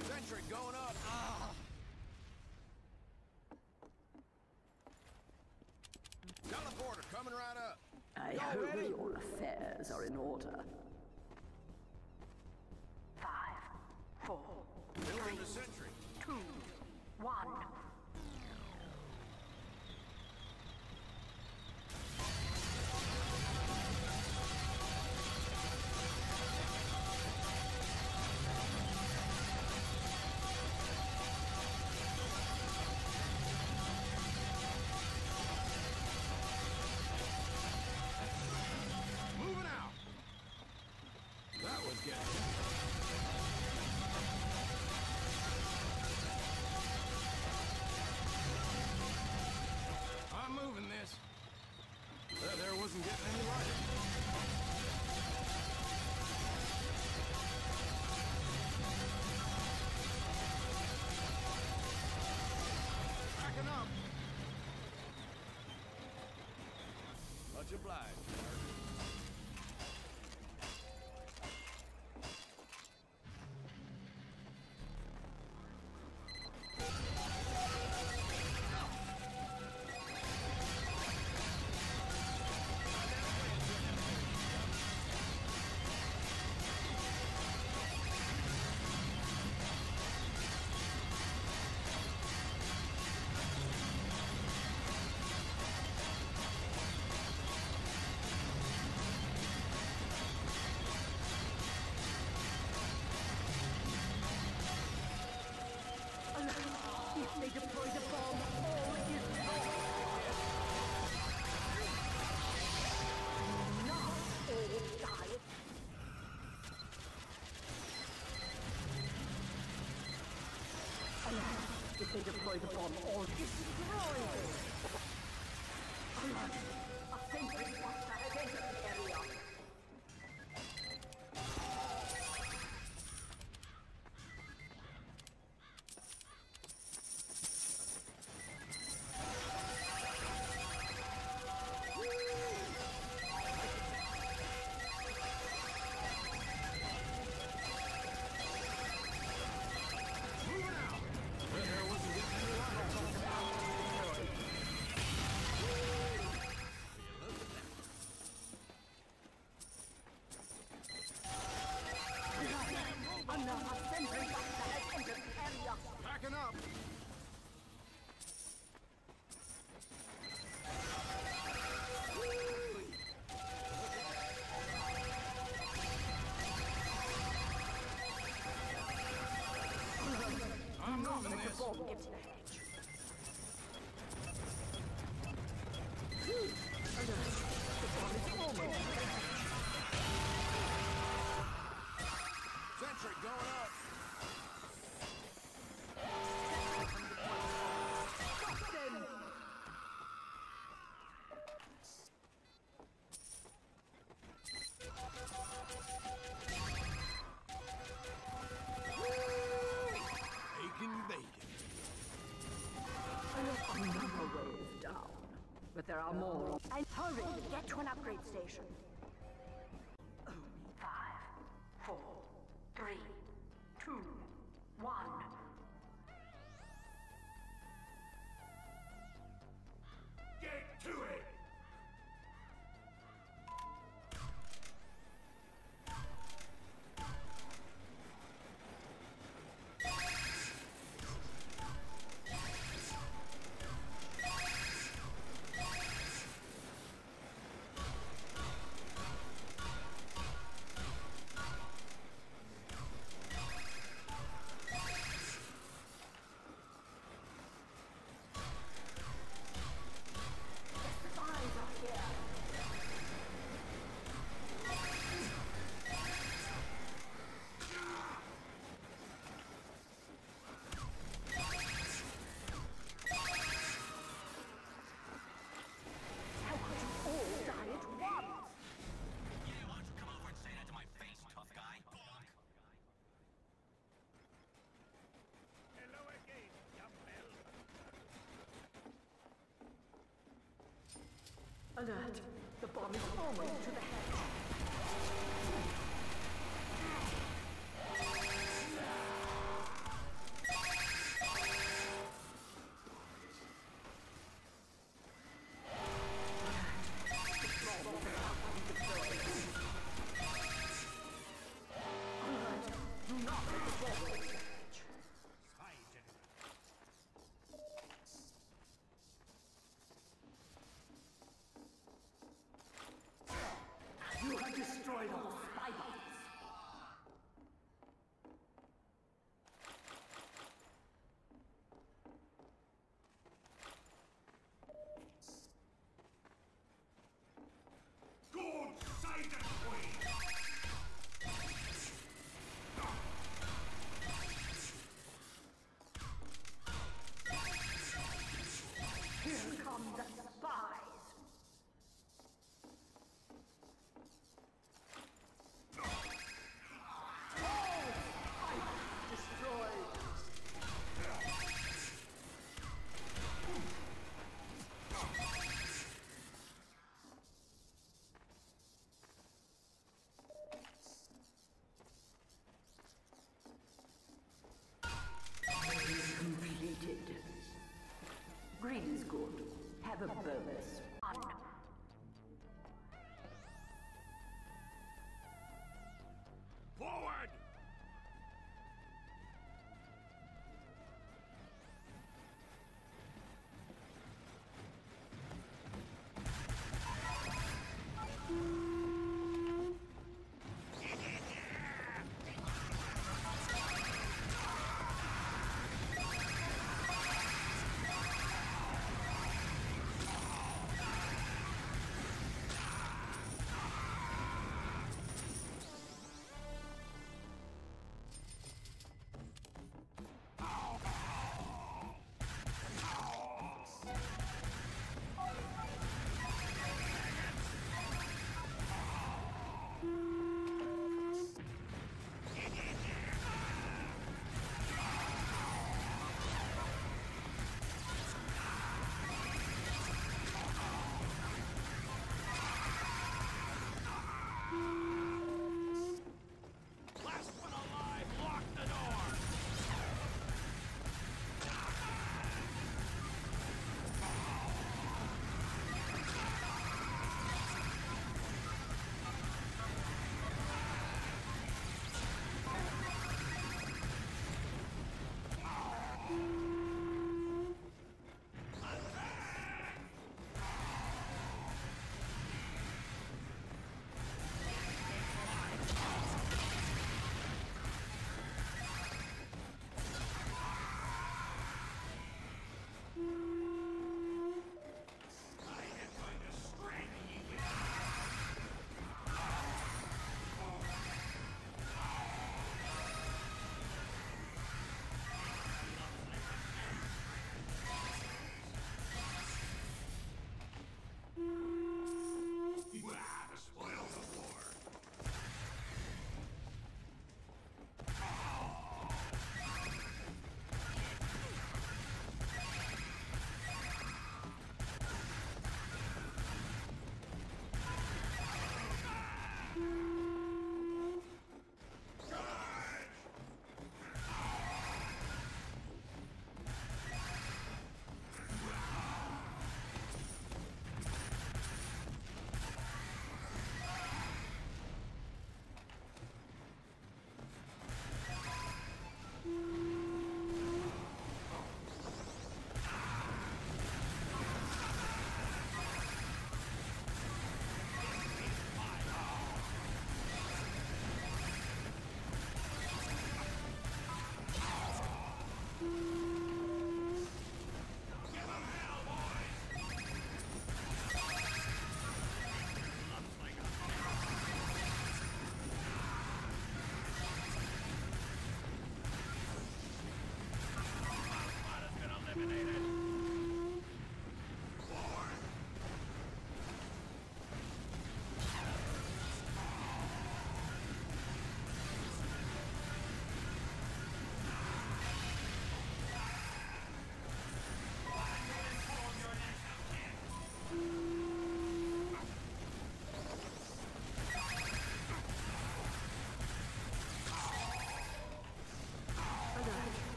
Sentry going up. Ah! Teleporter coming right up. I hope your affairs are in order. 5, 4, Building the sentry. 2, 1. Moving out. That was good. I'm moving this. That there wasn't getting any lighter. Backing up. Much obliged, sir. If they deploy the bomb, all is lost. Not all die. Alas, if they deploy the bomb, all destroyed. Alas, a sentry buster has entered the area. Another sentry buster has entered the area. Backing up. I'm moving this. The bomb gets the hedge. The bomb is almost ready. Sentry going up. Stop them! Bacon. Another wave down. But there are more. And hurry, get to an upgrade station. 5, 4, 3, 2, 1. Get to it. Alert! The bomb is almost to the hedge.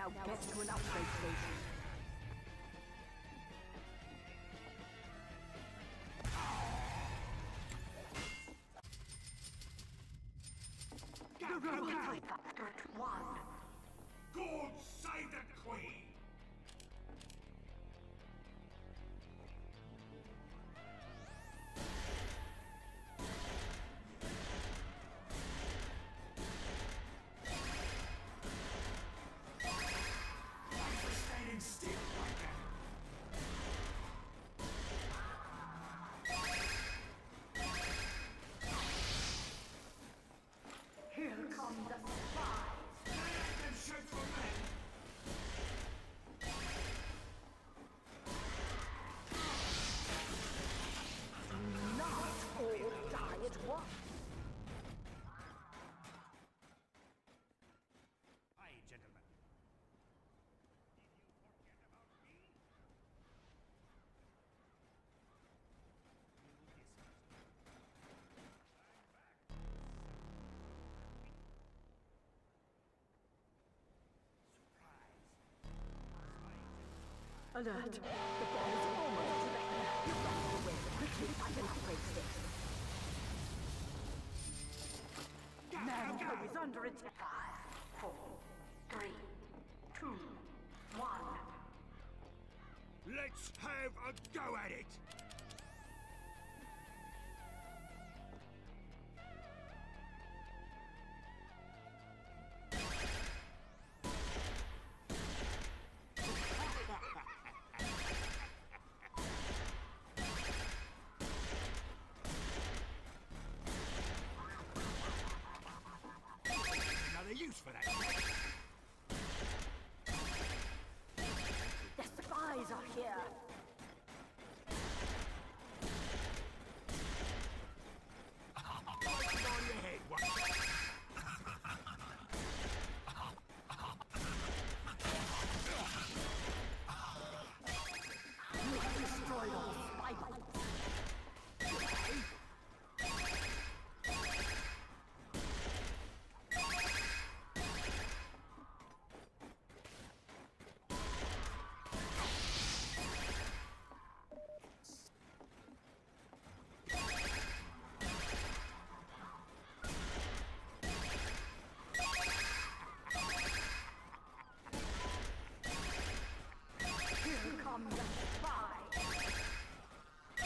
Now get to an upgrade station. God save the Queen! Thanks for standing still like that. Here come the spies. Let them shoot for me! Not all die at once. Aye, gentlemen. Alert! The ball is almost to the end. You've got to win. Quickly find an upgrade station. Man Quarry is under attack. 5, 4, 3, 2, 1. Let's have a go at it! Another use for that. The spies are here. Right on your head, one. You have destroyed all spy bots. Here come the spies.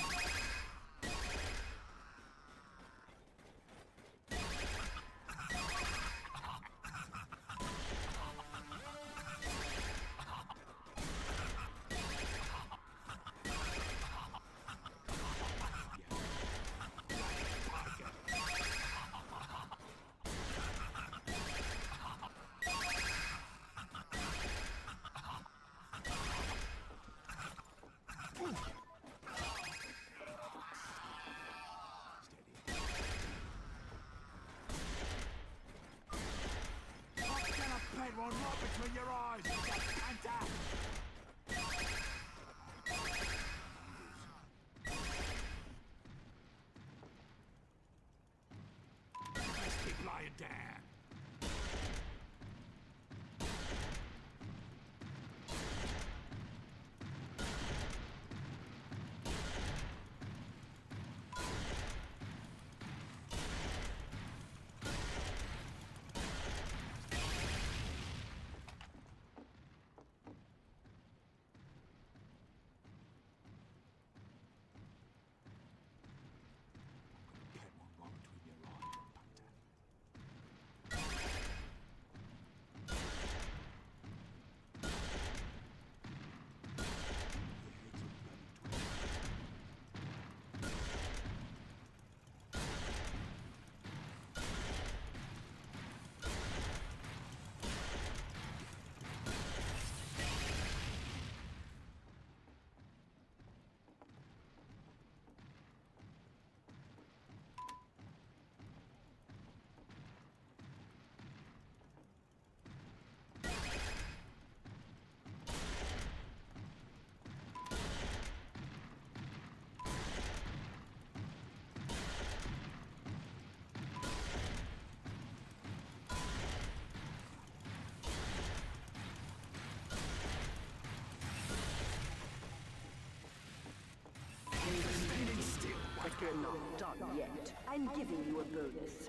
You're not done yet. I'm giving you a bonus.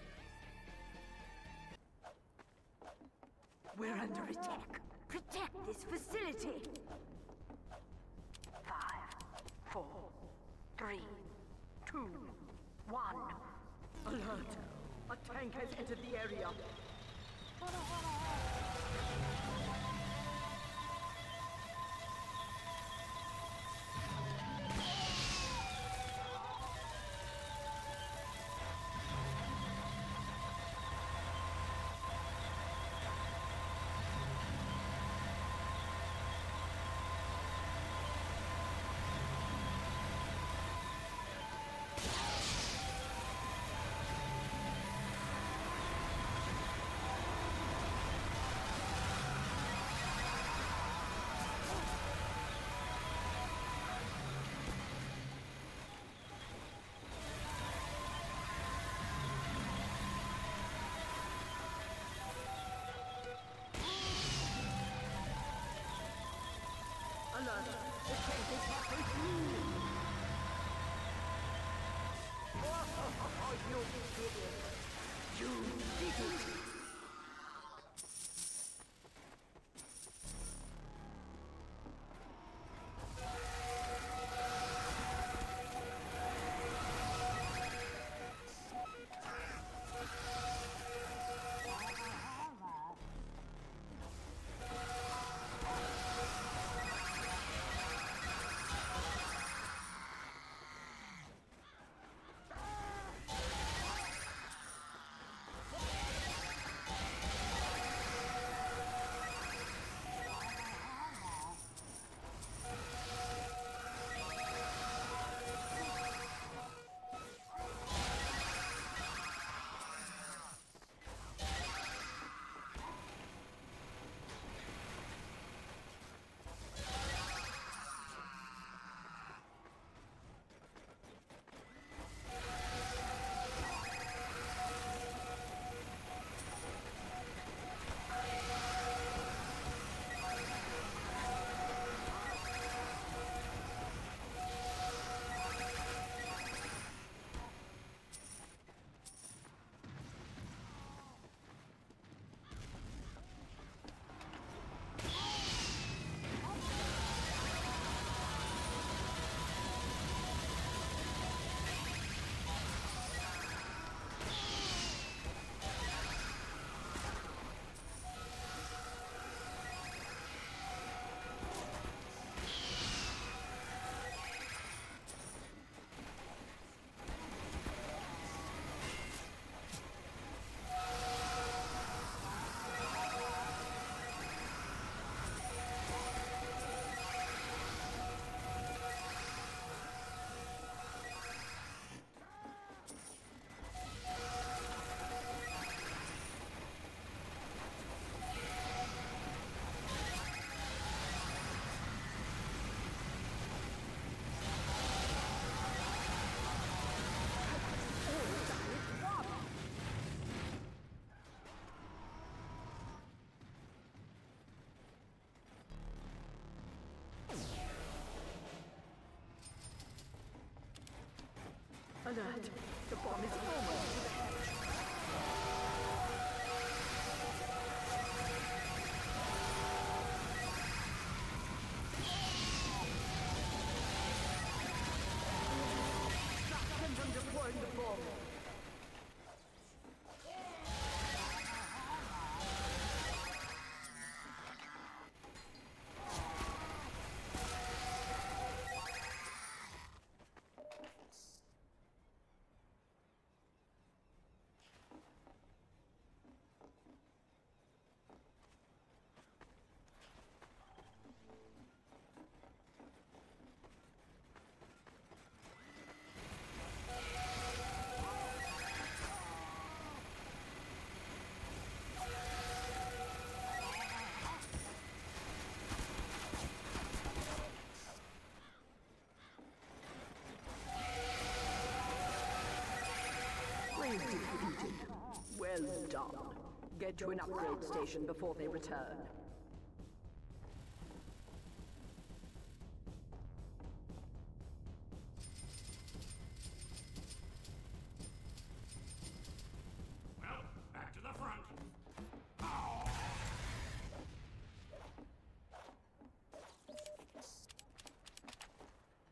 We're under attack. Protect this facility. 5, 4, 3, 2, 1. Alert! A tank has entered the area. Alert! The tank is halfway through! Oh, you did it! You did it! Alert! The bomb is almost to the hatch. Stop them from deploying the bomb. Defeated. Well done. Get to an upgrade station before they return.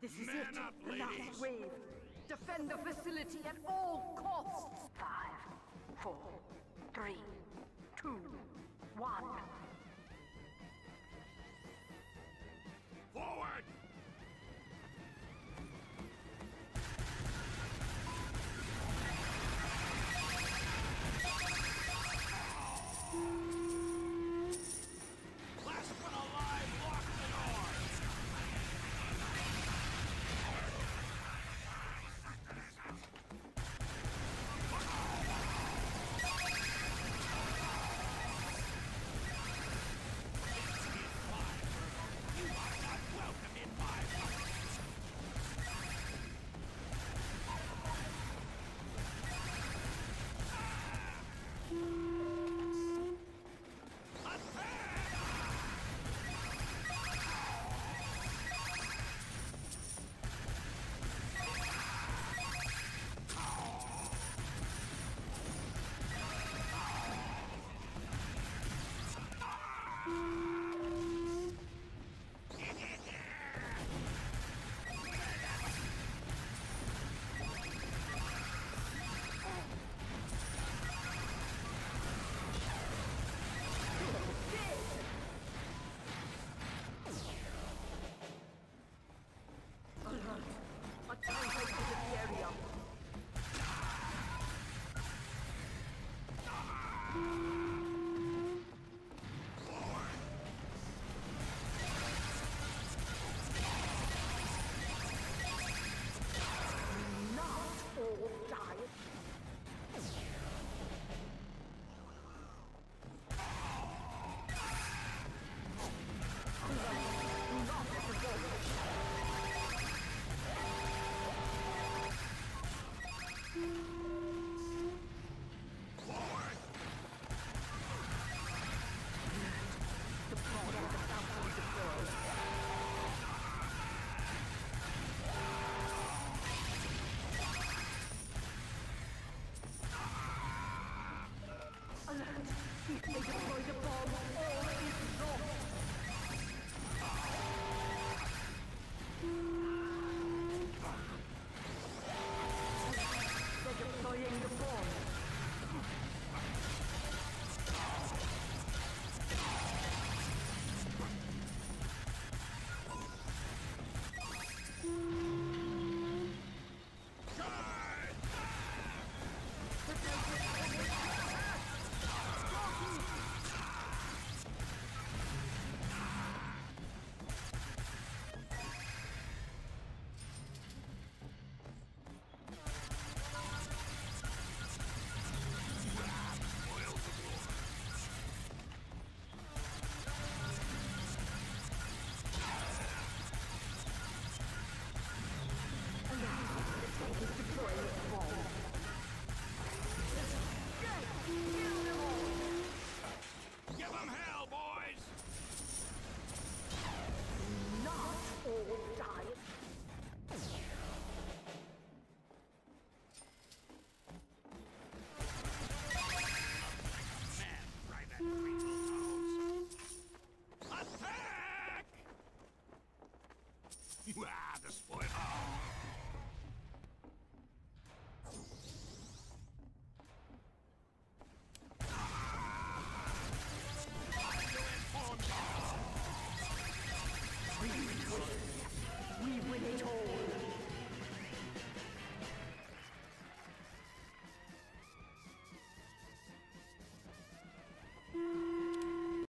This is Man it. up, The ladies. last wave. Defend the facility at all costs. 5, 4, 3, 2, 1. Forward! Last one alive, lock the doors! You are not welcome in my house! Alert! A tank has entered the area. Not all die. Not at the border. The pod is about to be deployed. Alert! If they deploy the bomb, all is